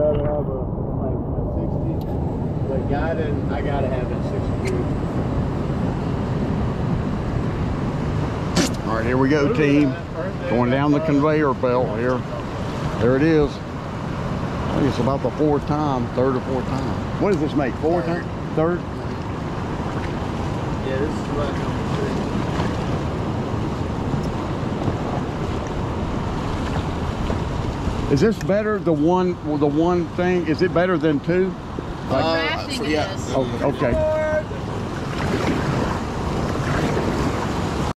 rather have a like a 60, but guided, I gotta have it 62. All right, here we go, team. Going down the conveyor belt here. There it is. I think it's about the third or fourth time. What does this make? Fourth? Third? Yeah, this is about number 3. Is this better? The one thing? Is it better than two? Crashing yeah. is. Oh, okay.